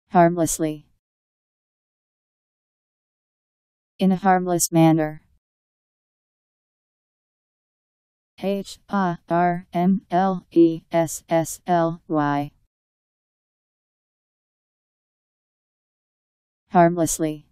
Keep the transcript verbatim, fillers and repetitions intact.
Harmlessly. In a harmless manner. H A R M L E S S L Y. Harmlessly.